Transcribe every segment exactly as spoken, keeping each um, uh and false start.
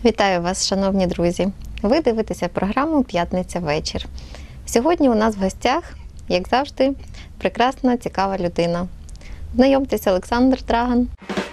Вітаю вас, шановні друзі! Ви дивитеся програму «П'ятниця вечір». Сьогодні у нас в гостях, як завжди, прекрасна, цікава людина. Знайомтеся, Олександр Драган.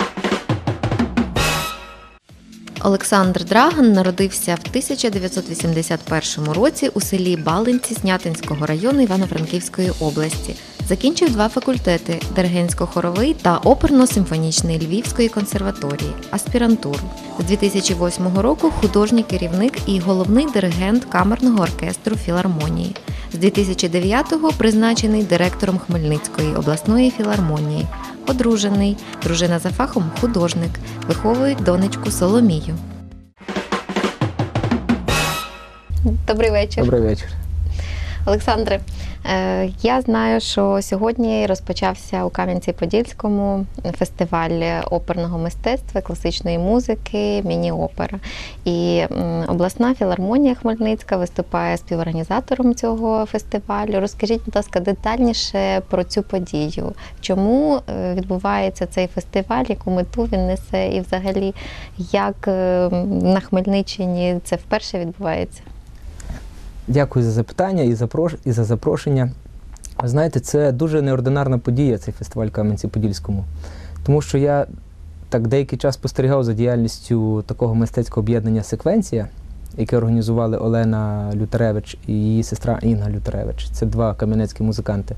Олександр Драган народився в тисяча дев'ятсот вісімдесят першому році у селі Балинці Снятинського району Івано-Франківської області. Закінчив два факультети – диригентсько-хоровий та оперно-симфонічний Львівської консерваторії, аспірантуру. З дві тисячі восьмого року художній керівник і головний диригент камерного оркестру філармонії. З дві тисячі дев'ятого призначений директором Хмельницької обласної філармонії. Одружений, дружина за фахом художник, виховують донечку Соломію. Добрий вечір. Добрий вечір. Олександре, я знаю, що сьогодні розпочався у Кам'янці-Подільському фестиваль оперного мистецтва, класичної музики, міні-опера. І обласна філармонія Хмельницька виступає співорганізатором цього фестивалю. Розкажіть, будь ласка, детальніше про цю подію. Чому відбувається цей фестиваль, яку мету він несе і взагалі як на Хмельниччині це вперше відбувається? Дякую за запитання і, запрош... і за запрошення. Ви знаєте, це дуже неординарна подія, цей фестиваль Кам'янці-Подільському. Тому що я так деякий час спостерігав за діяльністю такого мистецького об'єднання «Секвенція», яке організували Олена Лютеревич і її сестра Інга Лютеревич. Це два кам'янецькі музиканти.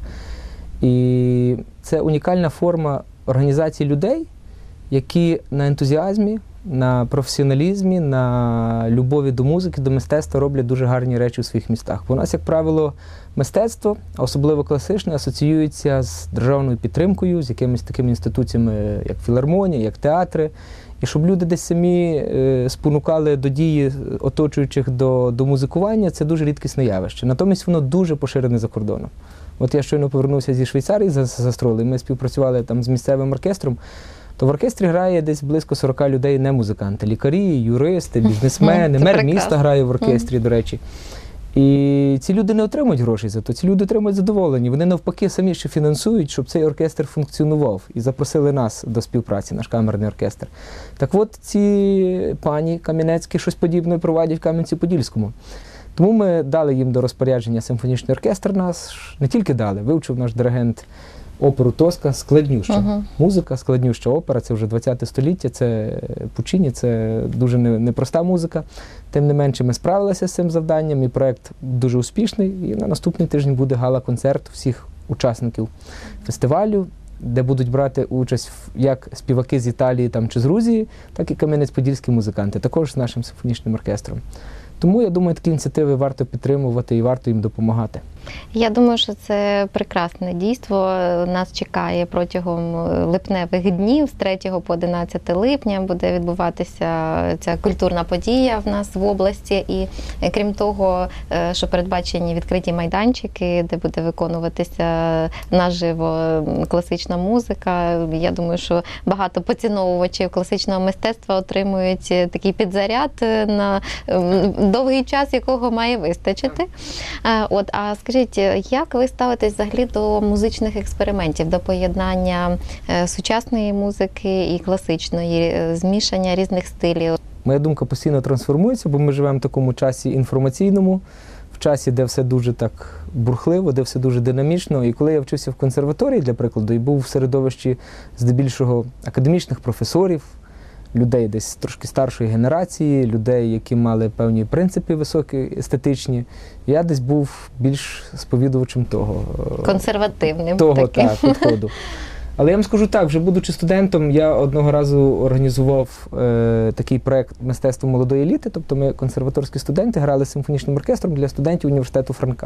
І це унікальна форма організації людей, які на ентузіазмі, на професіоналізмі, на любові до музики, до мистецтва роблять дуже гарні речі у своїх містах. Бо у нас, як правило, мистецтво, особливо класичне, асоціюється з державною підтримкою, з якимись такими інституціями, як філармонія, як театри. І щоб люди десь самі е, спонукали до дії оточуючих до, до музикування, це дуже рідкісне явище. Натомість воно дуже поширене за кордоном. От я щойно повернувся зі Швейцарії, з гастролей, ми співпрацювали там з місцевим оркестром. То в оркестрі грає десь близько сорок людей не музиканти. Лікарі, юристи, бізнесмени, мер прекрасно. Міста грає в оркестрі, до речі. І ці люди не отримують грошей за то, ці люди отримують задоволення. Вони навпаки самі ще фінансують, щоб цей оркестр функціонував. І запросили нас до співпраці, наш камерний оркестр. Так от ці пані кам'янецькі щось подібне проводять в Кам'янці-Подільському. Тому ми дали їм до розпорядження симфонічний оркестр нас, не тільки дали, вивчив наш диригент оперу «Тоска», складнюща uh-huh. музика, складнюща опера, це вже двадцяте століття, це Пуччіні, це дуже непроста музика. Тим не менше ми справилися з цим завданням, і проєкт дуже успішний, і на наступний тиждень буде гала-концерт всіх учасників фестивалю, де будуть брати участь як співаки з Італії там, чи з Грузії, так і кам'янець-подільські музиканти, також з нашим симфонічним оркестром. Тому, я думаю, такі ініціативи варто підтримувати і варто їм допомагати. Я думаю, що це прекрасне дійство. Нас чекає протягом липневих днів, з третього по одинадцяте липня буде відбуватися ця культурна подія в нас в області. І крім того, що передбачені відкриті майданчики, де буде виконуватися наживо класична музика. Я думаю, що багато поціновувачів класичного мистецтва отримують такий підзаряд на довгий час, якого має вистачити. От, а скажіть, як ви ставитесь взагалі до музичних експериментів, до поєднання сучасної музики і класичної, змішання різних стилів? Моя думка постійно трансформується, бо ми живемо в такому часі інформаційному, в часі, де все дуже так бурхливо, де все дуже динамічно. І коли я вчився в консерваторії, для прикладу, і був в середовищі здебільшого академічних професорів, людей десь трошки старшої генерації, людей, які мали певні принципи високі, естетичні. Я десь був більш сповідувачем того. Консервативним того, таким. так, підходу. Але я вам скажу так, вже будучи студентом, я одного разу організував е, такий проєкт «Мистецтво молодої еліти», тобто ми, консерваторські студенти, грали симфонічним оркестром для студентів університету Франка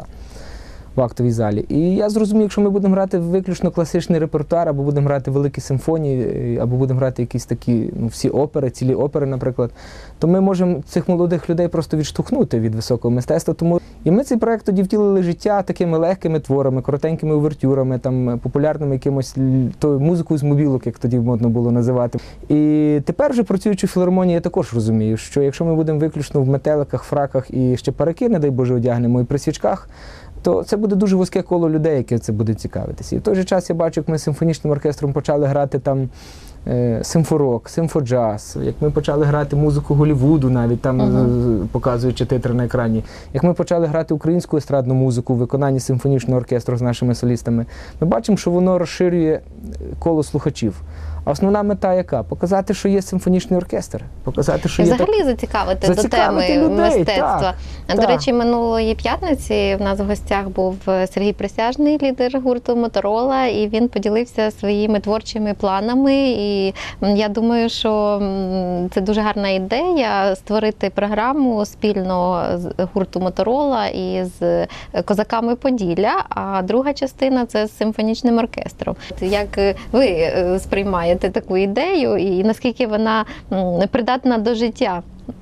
в актовій залі. І я зрозумів, якщо ми будемо грати виключно класичний репертуар, або будемо грати великі симфонії, або будемо грати якісь такі, ну, всі опери, цілі опери, наприклад, то ми можемо цих молодих людей просто відштовхнути від високого мистецтва. Тому і ми цей проєкт тоді втілили життя такими легкими творами, коротенькими увертюрами, там, популярними якимось тою музикою з мобілок, як тоді модно було називати. І тепер вже працюючи в філармонії, я також розумію, що якщо ми будемо виключно в метеликах, фраках і ще парики, не дай Боже, одягнемо, і при свічках, то це буде дуже вузьке коло людей, яке це буде цікавитися. І в той же час я бачу, як ми з симфонічним оркестром почали грати там е, симфорок, симфоджаз, як ми почали грати музику Голлівуду, навіть там uh-huh. показуючи титри на екрані, як ми почали грати українську естрадну музику в виконанні симфонічного оркестру з нашими солістами, ми бачимо, що воно розширює коло слухачів. А основна мета яка? Показати, що є симфонічний оркестр. Показати, що Взагалі є так... зацікавити, зацікавити до теми людей, мистецтва. Так, До так. речі, минулої п'ятниці в нас в гостях був Сергій Присяжний, лідер гурту «Моторола», і він поділився своїми творчими планами. І я думаю, що це дуже гарна ідея створити програму спільно з гурту «Моторола» і з козаками Поділля, а друга частина – це з симфонічним оркестром. Як ви сприймаєте таку ідею і наскільки вона придатна до життя?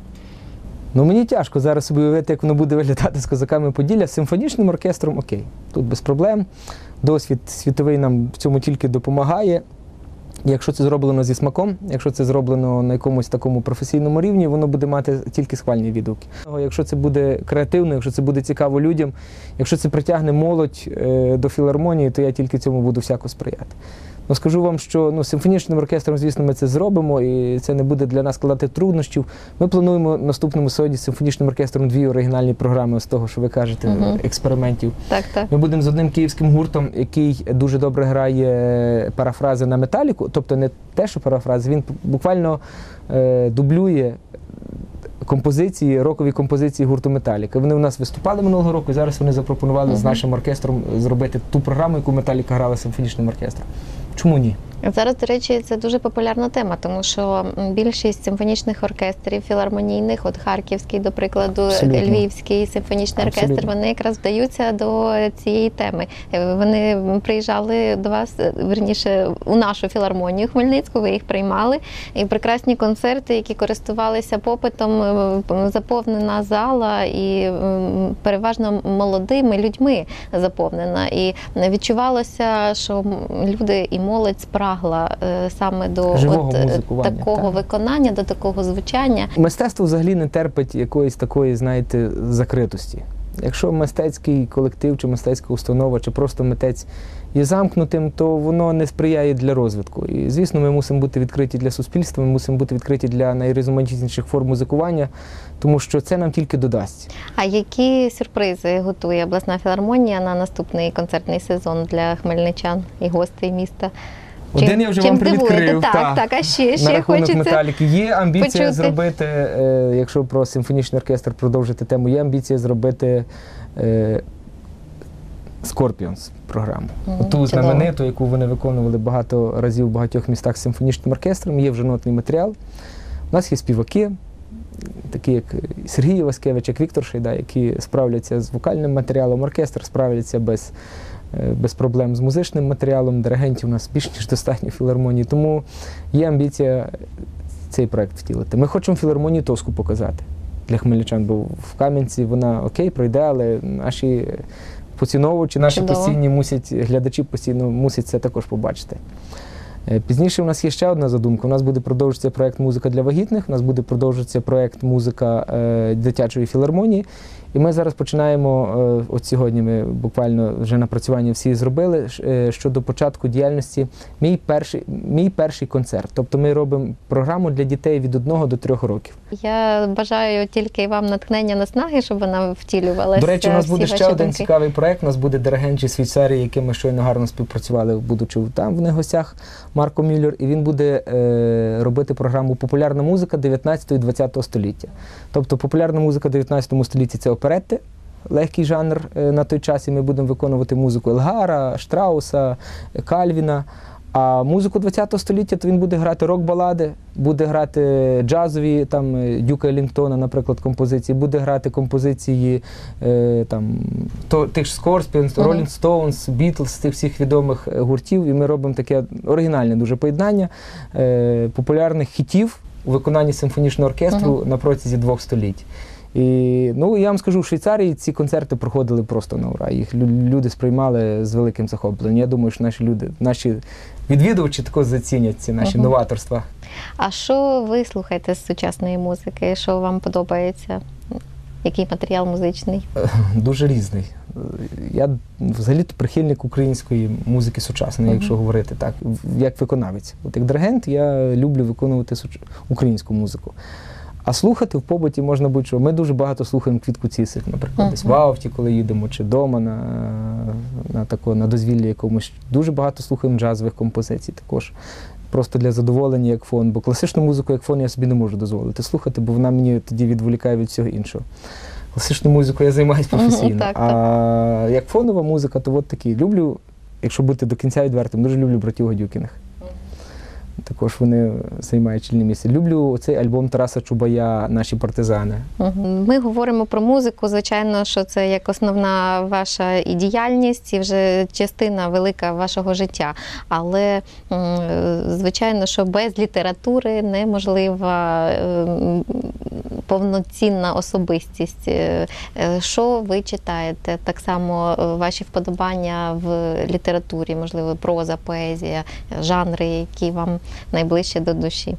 Ну, мені тяжко зараз собі уявити, як воно буде виглядати з козаками Поділля. З симфонічним оркестром – окей, тут без проблем. Досвід світовий нам в цьому тільки допомагає. Якщо це зроблено зі смаком, якщо це зроблено на якомусь такому професійному рівні, воно буде мати тільки схвальні відгуки. Якщо це буде креативно, якщо це буде цікаво людям, якщо це притягне молодь е, до філармонії, то я тільки цьому буду всяко сприяти. Ну, скажу вам, що ну, симфонічним оркестром, звісно, ми це зробимо, і це не буде для нас складати труднощів. Ми плануємо в наступному сезоні з симфонічним оркестром дві оригінальні програми з того, що ви кажете, uh-huh. експериментів. Так, так. Ми будемо з одним київським гуртом, який дуже добре грає парафрази на металіку, тобто не те, що парафрази, він буквально е, дублює композиції, рокові композиції гурту Металіка. Вони у нас виступали минулого року, і зараз вони запропонували uh-huh. з нашим оркестром зробити ту програму, яку Металіка грала симфонічним оркестром. Чому ні? Зараз, до речі, це дуже популярна тема, тому що більшість симфонічних оркестрів, філармонійних, от Харківський, до прикладу, Абсолютно. Львівський симфонічний Абсолютно. оркестр, вони якраз вдаються до цієї теми. Вони приїжджали до вас, верніше, у нашу філармонію Хмельницьку, ви їх приймали, і прекрасні концерти, які користувалися попитом, заповнена зала і переважно молодими людьми заповнена. І відчувалося, що люди і молодь справді саме до от такого так. виконання, до такого звучання. Мистецтво взагалі не терпить якоїсь такої, знаєте, закритості. Якщо мистецький колектив, чи мистецька установа, чи просто митець є замкнутим, то воно не сприяє для розвитку. І, звісно, ми мусимо бути відкриті для суспільства, ми мусимо бути відкриті для найрізноманітніших форм музикування, тому що це нам тільки додасть. А які сюрпризи готує обласна філармонія на наступний концертний сезон для хмельничан і гостей міста? Один чим, я вже вам привідкрив. Так, так, так, а ще, ще на рахунок хочеться Металіки. Є амбіція почути. зробити, е, якщо про симфонічний оркестр продовжити тему, є амбіція зробити е, Scorpions програму. Mm, Ту знамениту, яку вони виконували багато разів в багатьох містах з симфонічним оркестром. Є вже нотний матеріал. У нас є співаки, такі як Сергій Васкевич, як Віктор Шейда, які справляться з вокальним матеріалом. Оркестр справляться без без проблем з музичним матеріалом, диригентів у нас більш ніж достатньо в філармонії, тому є амбіція цей проект втілити. Ми хочемо філармонії Тоску показати для хмельничан, бо в Кам'янці вона окей, пройде, але наші поціновувачі, наші Чудово. постійні мусять, глядачі постійно мусять це також побачити. Пізніше у нас є ще одна задумка. У нас буде продовжуватися проект «Музика для вагітних», у нас буде продовжуватися проект «Музика е, дитячої філармонії». І ми зараз починаємо, е, от сьогодні ми буквально вже напрацювання всі зробили, е, щодо початку діяльності «Мій перший, мій перший концерт». Тобто ми робимо програму для дітей від одного до трьох років. Я бажаю тільки вам натхнення, наснаги, щоб вона втілювалася. До речі, у нас буде ще один думки. цікавий проект. У нас буде диригент зі Швейцарії, яким ми щойно гарно співпрацювали, будучи там в них гостях, Марко Мюллер, і він буде е, робити програму «Популярна музика дев'ятнадцятого-двадцятого століття». Тобто популярна музика в дев'ятнадцятому столітті – це оперетти, легкий жанр е, на той час, і ми будемо виконувати музику Елгара, Штрауса, Кальвіна. А музику двадцятого століття, то він буде грати рок-балади, буде грати джазові, там, Дюка Елінгтона, наприклад, композиції, буде грати композиції е, там, то, тих ж Scorpions, Rolling Stones, Beatles, тих всіх відомих гуртів. І ми робимо таке оригінальне дуже поєднання е, популярних хітів у виконанні симфонічного оркестру uh-huh. на протязі двох століть. І, ну, я вам скажу, в Швейцарії ці концерти проходили просто на ура. Їх люди сприймали з великим захопленням. Я думаю, що наші люди, наші відвідувачі також зацінять ці наші uh-huh. новаторства. А що ви слухаєте з сучасної музики? Що вам подобається? Який матеріал музичний? Дуже різний. Я взагалі-то прихильник української музики сучасної, Мгм. якщо говорити так, в- як виконавець. От як диригент я люблю виконувати суч- українську музику. А слухати в побуті можна будь-що. Ми дуже багато слухаємо Квітку Цісик, наприклад, десь в Мгм. авті, коли їдемо, чи вдома на, на, тако, на дозвіллі якомусь. Дуже багато слухаємо джазових композицій також. Просто для задоволення як фон. Бо класичну музику як фон я собі не можу дозволити слухати, бо вона мені тоді відволікає від всього іншого. Класичну музику я займаюся Мгм, професійно. так, А як фонова музика, то от такі. Люблю, якщо бути до кінця відвертим, дуже люблю братів Гадюкіних. Також вони займають чільне місце. Люблю оцей альбом Тараса Чубая «Наші партизани». Мгм. Ми говоримо про музику, звичайно, що це як основна ваша і діяльність, і вже частина велика вашого життя. Але, м, звичайно, що без літератури неможлива ем, повноцінна особистість. Е, е, Що ви читаєте? Так само е, ваші вподобання в літературі, можливо, проза, поезія, жанри, які вам найближчі до душі?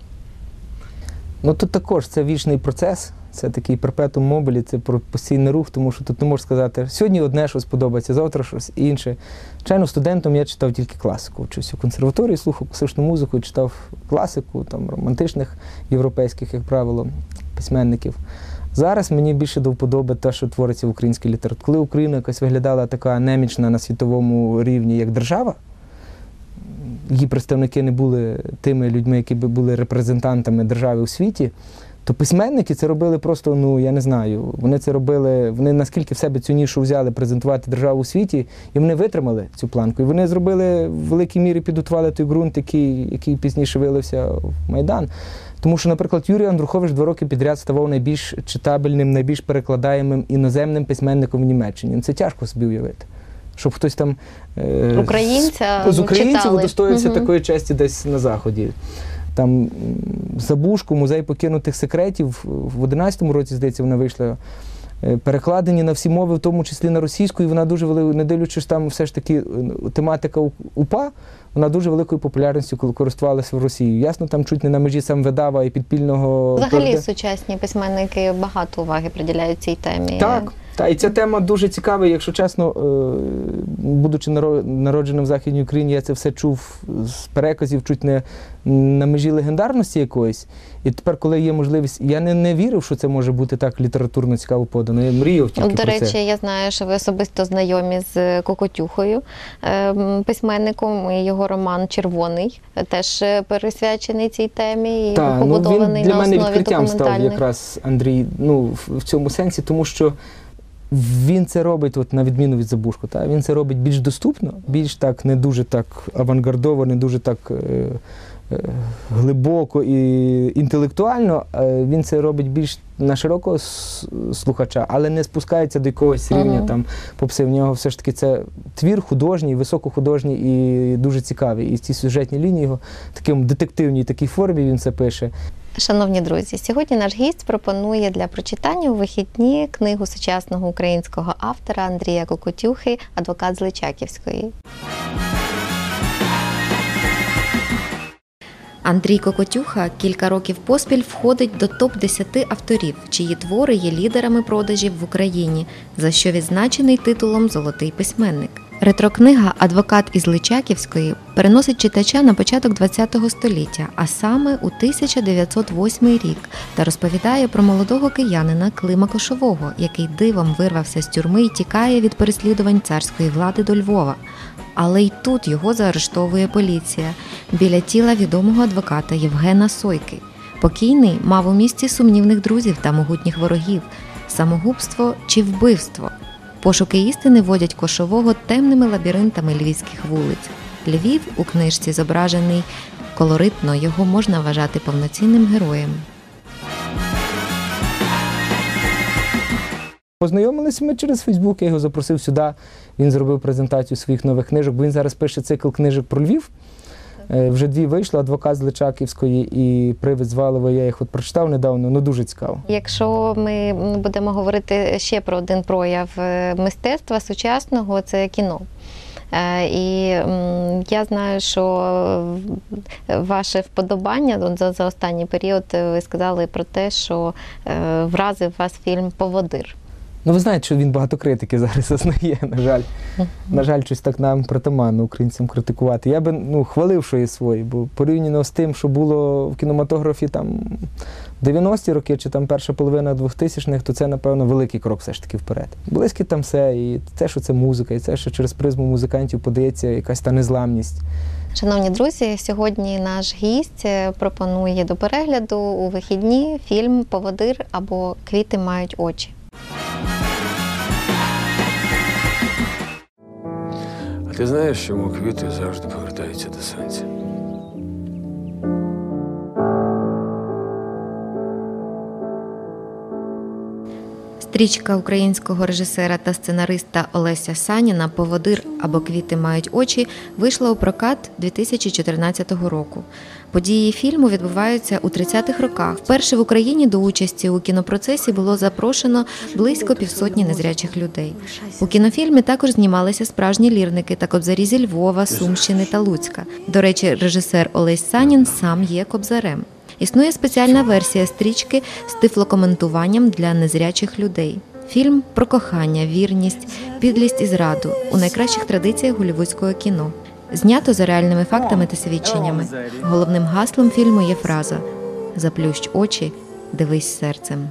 Ну тут також це вічний процес, це такий перпетум мобілі, це про постійний рух, тому що тут не можеш сказати, сьогодні одне щось подобається, завтра щось інше. Звичайно, студентом я читав тільки класику. Вчився в консерваторії, слухав класичну музику, читав класику, там, романтичних європейських, як правило, письменників. Зараз мені більше до вподоби те, що твориться в українській літературі. Коли Україна якось виглядала така немічна на світовому рівні, як держава, її представники не були тими людьми, які би були репрезентантами держави у світі, то письменники це робили просто, ну, я не знаю, вони це робили, вони наскільки в себе цю нішу взяли презентувати державу у світі, і вони витримали цю планку. І вони зробили, в великій мірі підготували той ґрунт, який, який пізніше вилився в Майдан. Тому що, наприклад, Юрій Андрухович два роки підряд ставав найбільш читабельним, найбільш перекладаємим іноземним письменником в Німеччині. Це тяжко собі уявити. Щоб хтось там е, Українця з українців читали. удостоївся Мгм. такої честі десь на Заході. Там м, Забушку, музей покинутих секретів, в одинадцятому році, здається, вона вийшла, е, перекладені на всі мови, в тому числі на російську, і вона дуже велика, не дивлячись, там все ж таки е, тематика У- УПА, вона дуже великою популярністю коли користувалася в Росії. Ясно, там чуть не на межі самвидава і підпільного... Взагалі торде- сучасні письменники багато уваги приділяють цій темі. Так, та, і ця тема дуже цікава, якщо чесно, е, будучи наро- народженим в Західній Україні, я це все чув з переказів чуть не на межі легендарності якоїсь. І тепер, коли є можливість, я не, не вірив, що це може бути так літературно цікаво подано. Я мріяв тільки До про речі, це. я знаю, що ви особисто знайомі з Кокотюхою, ем, письменником, і його роман «Червоний» теж е, присвячений цій темі і Та, ну, він побудований для на мене основі відкриттям став документальних. якраз Андрій, ну, в, в цьому сенсі, тому що він це робить, от, на відміну від Забушко, та, він це робить більш доступно, більш так, не дуже так авангардово, не дуже так е, е, глибоко і інтелектуально. Е, він це робить більш на широкого с- слухача, але не спускається до якогось рівня Мгм. там попси. В нього все ж таки це твір художній, високохудожній і дуже цікавий. І ці сюжетні лінії його в такому детективній такій формі він це пише. Шановні друзі, сьогодні наш гість пропонує для прочитання у вихідні книгу сучасного українського автора Андрія Кокотюхи «Адвокат з Личаківської». Андрій Кокотюха кілька років поспіль входить до топ десяти авторів, чиї твори є лідерами продажів в Україні, за що відзначений титулом «Золотий письменник». Ретрокнига «Адвокат із Личаківської» переносить читача на початок ХХ століття, а саме у тисяча дев'ятсот восьмий рік, та розповідає про молодого киянина Клима Кошового, який дивом вирвався з тюрми і тікає від переслідувань царської влади до Львова. Але й тут його заарештовує поліція біля тіла відомого адвоката Євгена Сойки. Покійний мав у місті сумнівних друзів та могутніх ворогів. Самогубство чи вбивство? Пошуки істини водять Кошового темними лабіринтами львівських вулиць. Львів у книжці зображений колоритно, його можна вважати повноцінним героєм. Познайомилися ми через Фейсбук, я його запросив сюди, він зробив презентацію своїх нових книжок, бо він зараз пише цикл книжок про Львів. Е, Вже дві вийшли, «Адвокат з Личаківської» і «Привид з Валова». Я їх от прочитав недавно, ну дуже цікаво. Якщо ми будемо говорити ще про один прояв е, мистецтва сучасного, це кіно. Е, І м, я знаю, що ваше вподобання от за, за останній період, ви сказали про те, що е, вразив вас фільм «Поводир». Ну, ви знаєте, що він багато критики зараз зазнає, на жаль. На жаль, щось так нам притаманно українцям критикувати. Я би, ну, хвалив, що є свої, бо порівняно з тим, що було в кінематографі там дев'яності роки, чи там перша половина двохтисячних, то це, напевно, великий крок все ж таки вперед. Близьке там все, і те, що це музика, і це, що через призму музикантів подається якась та незламність. Шановні друзі, сьогодні наш гість пропонує до перегляду у вихідні фільм «Поводир» або «Квіти мають очі». А ти знаєш, чому квіти завжди повертаються до сонця? Стрічка українського режисера та сценариста Олеся Саніна «Поводир» або «Квіти мають очі» вийшла у прокат дві тисячі чотирнадцятого року. Події фільму відбуваються у тридцятих роках. Вперше в Україні до участі у кінопроцесі було запрошено близько півсотні незрячих людей. У кінофільмі також знімалися справжні лірники та кобзарі зі Львова, Сумщини та Луцька. До речі, режисер Олесь Санін сам є кобзарем. Існує спеціальна версія стрічки з тифлокоментуванням для незрячих людей. Фільм про кохання, вірність, підлість і зраду у найкращих традиціях голлівудського кіно. Знято за реальними фактами та свідченнями. Головним гаслом фільму є фраза «Заплющ очі, дивись серцем».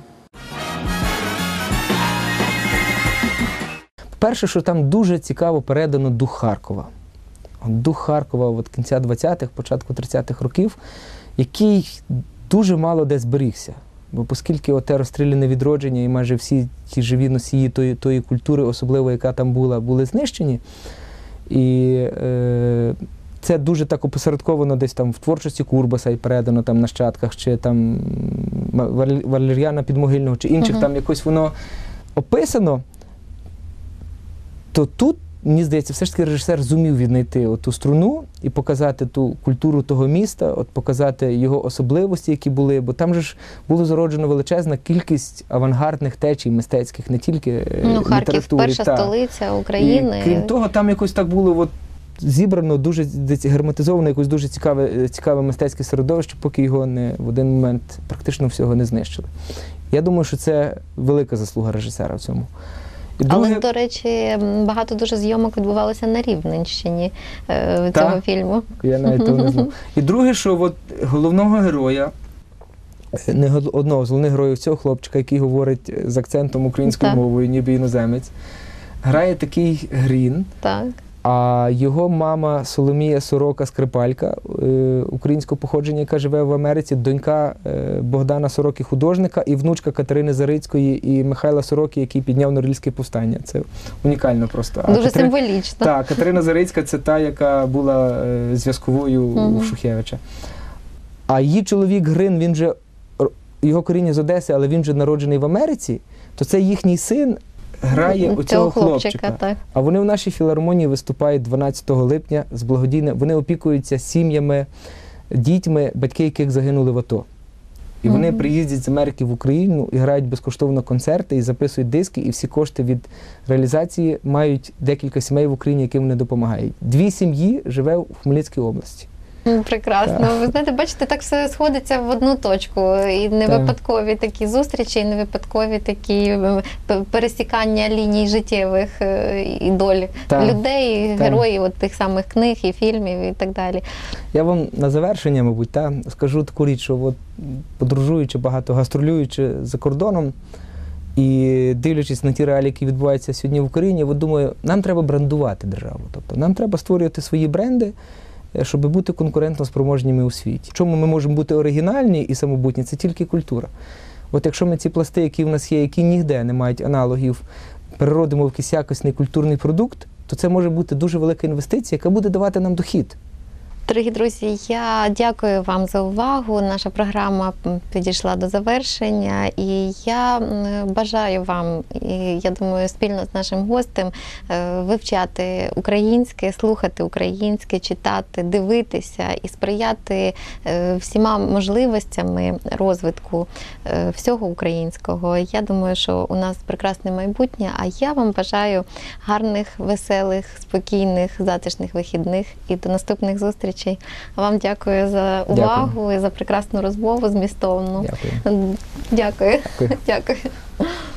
Перше, що там дуже цікаво передано дух Харкова. Дух Харкова от кінця двадцятих, початку тридцятих років, який дуже мало де зберігся. Бо оскільки оте розстріляне відродження і майже всі ті живі носії тої, тої культури, особливо яка там була, були знищені. І е, це дуже так опосередковано десь там в творчості Курбаса і передано там нащадках, чи там Валер'яна Підмогильного, чи інших, uh-huh. там якось воно описано, то тут, мені здається, все ж таки режисер зумів віднайти ту струну і показати ту культуру того міста, от показати його особливості, які були, бо там же ж було зароджено величезна кількість авангардних течій мистецьких, не тільки ну, Харків, перша та. столиця України. І, крім того, там якось так було от, зібрано, дуже герметизовано, якось дуже цікаве, цікаве мистецьке середовище, поки його не, в один момент практично всього не знищили. Я думаю, що це велика заслуга режисера в цьому. І друге... Але, до речі, багато дуже зйомок відбувалося на Рівненщині е, цього так, фільму. Я навіть того не знав. І друге, що от головного героя, не одного з головних героїв цього хлопчика, який говорить з акцентом українською так. мовою, ніби іноземець, грає такий Грін. Так. А його мама Соломія Сорока Скрипалька, українського походження, яка живе в Америці, донька Богдана Сороки, художника, і внучка Катерини Зарицької і Михайла Сороки, який підняв Норильське повстання. Це унікально просто. Дуже а Катерина, символічно. Так, Катерина Зарицька – це та, яка була зв'язковою угу. у Шухевича. А її чоловік Грин, він же, його коріння з Одеси, але він же народжений в Америці, то це їхній син, грає у цього хлопчика. хлопчика. Так. А вони в нашій філармонії виступають дванадцятого липня з благодійним. Вони опікуються сім'ями, дітьми, батьки яких загинули в АТО. І вони mm-hmm. приїздять з Америки в Україну і грають безкоштовно концерти, і записують диски, і всі кошти від реалізації мають декілька сімей в Україні, яким вони допомагають. Дві сім'ї живе в Хмельницькій області. Прекрасно. Так. Ви знаєте, бачите, так все сходиться в одну точку. І не так. випадкові такі зустрічі, і не випадкові такі пересікання ліній життєвих і доль так. людей, так. героїв от тих самих книг і фільмів і так далі. Я вам на завершення, мабуть, та, скажу таку річ, що от, подорожуючи багато, гастролюючи за кордоном і дивлячись на ті реалії, які відбуваються сьогодні в Україні, от думаю, нам треба брендувати державу. Тобто нам треба створювати свої бренди, щоб бути конкурентно спроможніми у світі. В чому ми можемо бути оригінальні і самобутні, це тільки культура. От якщо ми ці пласти, які в нас є, які ніде не мають аналогів, переродимо в якийсь якісний культурний продукт, то це може бути дуже велика інвестиція, яка буде давати нам дохід. Дорогі друзі, я дякую вам за увагу. Наша програма підійшла до завершення, і я бажаю вам, і я думаю, спільно з нашим гостем вивчати українське, слухати українське, читати, дивитися і сприяти всіма можливостями розвитку всього українського. Я думаю, що у нас прекрасне майбутнє, а я вам бажаю гарних, веселих, спокійних, затишних вихідних і до наступних зустрічей. Вам дякую за увагу дякую. І за прекрасну розмову змістовну. Дякую. Дякую. Дякую. Дякую.